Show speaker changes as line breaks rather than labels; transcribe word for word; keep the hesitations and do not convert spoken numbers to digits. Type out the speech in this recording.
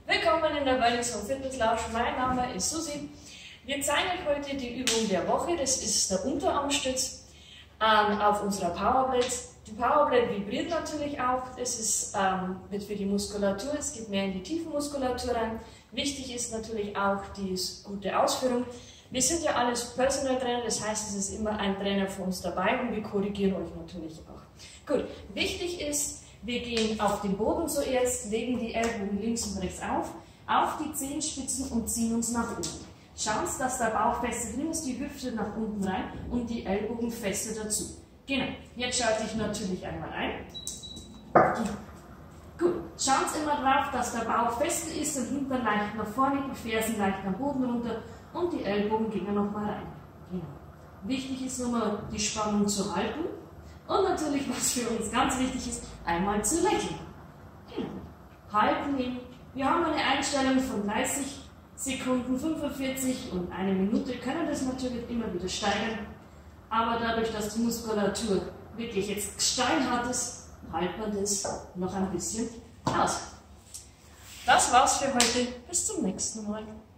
Willkommen in der Wellness und Fitness Lounge. Mein Name ist Susi. Wir zeigen euch heute die Übung der Woche. Das ist der Unterarmstütz ähm, auf unserer Powerblade. Die Powerblade vibriert natürlich auch. Das ist ähm, wird für die Muskulatur. Es geht mehr in die Tiefenmuskulatur rein. Wichtig ist natürlich auch die gute Ausführung. Wir sind ja alles Personal Trainer, das heißt, es ist immer ein Trainer für uns dabei und wir korrigieren euch natürlich auch. Gut, wichtig ist, wir gehen auf den Boden zuerst, legen die Ellbogen links und rechts auf, auf die Zehenspitzen und ziehen uns nach unten. Schauen, dass der Bauch fest drin ist, die Hüfte nach unten rein und die Ellbogen feste dazu. Genau, jetzt schalte ich natürlich einmal ein. Gut, schauen Sie immer drauf, dass der Bauch fest ist und Hintern leicht nach vorne, die Fersen leicht am Boden runter und die Ellbogen gehen nochmal rein. Genau. Wichtig ist nochmal, die Spannung zu halten. Und natürlich, was für uns ganz wichtig ist, einmal zu lächeln. Genau. Halten ihn. Wir haben eine Einstellung von dreißig Sekunden, fünfundvierzig und eine Minute. Können das natürlich immer wieder steigern. Aber dadurch, dass die Muskulatur wirklich jetzt steinhart ist, halten wir das noch ein bisschen aus. Das war's für heute. Bis zum nächsten Mal.